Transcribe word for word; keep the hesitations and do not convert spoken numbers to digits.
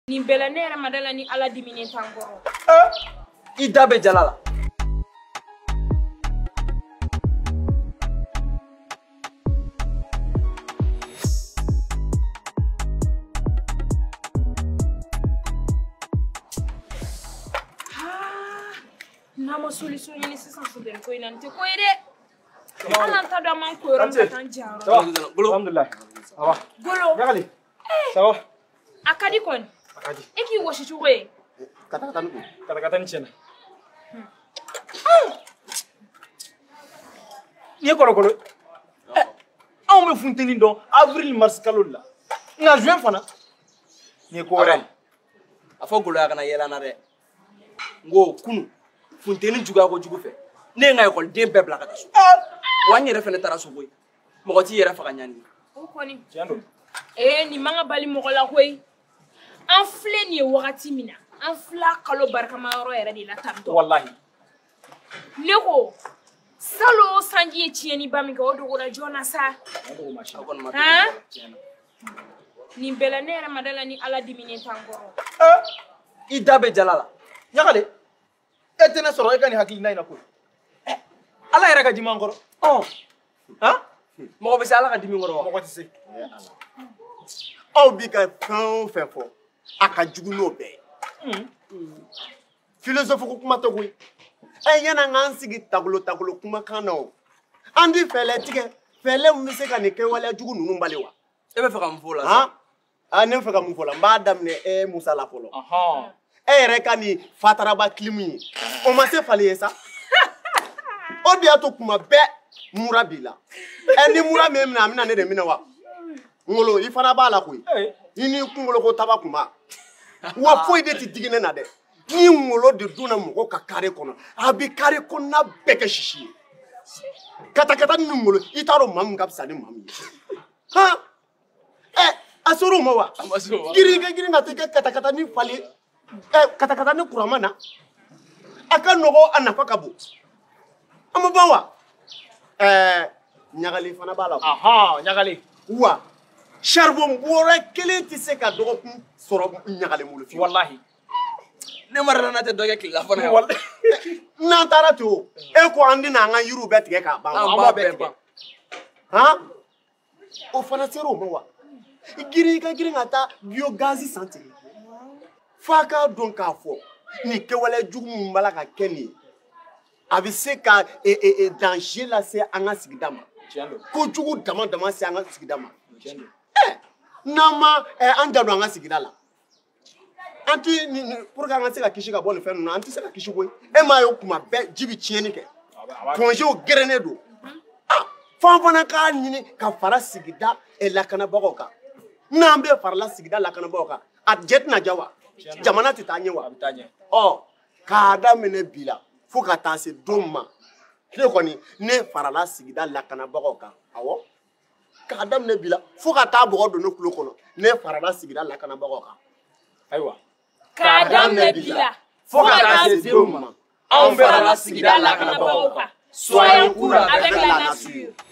Ni belanere madala ni ala dimine tangoro. Eh, ida be jalala. Nama solution ni sisan fudel ko inante ko ide. Ana ta da man ko ram tan jaro. Alhamdulillah. Awa. Golo. Yagali. Sawa. Akadi kon. Akadi. Eki woshi chuwe. Kata kata nuku. Kata kata ni chena. Ni kolo kolo. Eh. Aw me funteni don avril mars kalola. Nga juin fana. Ni ko ren. Afo golo ya kana yela na de. Ngo kunu. Funteni juga ko jugu fe. Ne nga école den be bla kata so. Wa nyere fene tara so boy. Mo ti yera fa nyani. O koni. Tiando. Eh ni manga bali mo la koy. En fle ni wakati mina. En fla kalo barka ma ro yere di la tamto. Wallahi. Neko salo sanji e tieni bami ko do ko jona sa. Ha? Ni belanere madala ni ala dimine tangoro. Eh, ida be jalala. Yagali. Etena soro e kani hakili nayna ko. Eh, ala yera ka jima ngoro. Oh. Ha? Mo be sala ka dimi ngoro. Mo ko ti se. Aw bi ka kan fɛn fɔ a ka jugu n'o bɛɛ ye. Philosophe ko kuma tɛ koyi. Ɛ yana k'an sigi tagolo tagolo kumakan na o. An di fɛlɛ tigɛ fɛlɛ min bɛ se ka nin kɛwaleya jugu ninnu bali wa. E bɛ fɛ ka mun fɔ la sa? Han? A ne bɛ fɛ ka mun fɔ la n b'a daminɛ ɛ Musa la fɔlɔ. Ɔhɔn. E yɛrɛ ka nin fataraba kilim ye o ma se fali ye sa. O de y'a to kuma bɛɛ mura b'i la. Ɛ ni mura min minɛ a bɛna ne de minɛ wa. Ngolo i fana b'a la koyi. I ni kunkolo ko taba kuma. Wa foyi de ti digi ne na dɛ. Ni ngolo de donna mɔgɔ ka carré kɔnɔ a bi carré kɔnɔna bɛɛ kɛ sisi ye. Kata kata ni ngolo i t'a dɔn maa min ka fisa ni maa min ye. Han? Ɛ a sɔr'o ma wa? Girin kɛ girin ka tɛ kɛ kata kata ni fali ɛ kata kata ni kurama na. A ka nɔgɔ a nafa ka bon. A ma ban wa? Ɛɛ ɲagali fana b'a la. Ɔhɔn ɲagali. Wa charbon bɔrɛ kelen tɛ se ka dɔgɔkun sɔrɔ ɲagalen bolo fiyewu. Wallahi. Ne marala na tɛ dɔ kɛ tile fana. Wallahi. N'an taara ten o e ko an tɛna an ka yiriw bɛɛ tigɛ k'a ban. An b'a bɛɛ ban. Han? O fana ser'o ma wa? Girin i ka girin ka taa biogaz san ten. F'a k'a dɔn k'a fɔ nin kɛwale jugu min b'a la ka kɛ nin ye a bɛ se ka danger lase an ka sigida ma. Ko jugu dama dama se an ka sigida ma. Eh, n'an ma an da don an ka sigida la an tɛ pour que an ka se ka kisi ka bɔ nin fɛn ninnu na an tɛ se ka kisi koyi. E m'a ye o kuma bɛɛ ji bɛ tiɲɛni kɛ plongew gɛrɛnnen don. Ah, f'an fana k'a ɲini ka fara sigida lakanabagaw kan. N'an bɛ farala sigida lakanabagaw kan a jɛ tɛna ja wa? Jamana tɛ taa ɲɛ wa? Ɔ k'a daminɛ bi la fo ka taa se don ma ne kɔni ne farala sigida lakanabagaw kan. Awɔ. K'a daminɛ bi la fo ka taa bɔgɔ don ne kulo kɔnɔ ne farala sigida lakanabagaw kan. Ayiwa. K'a daminɛ bi la fo ka taa se don ma anw farala sigida lakanabagaw kan. Soyons cool avec la nature.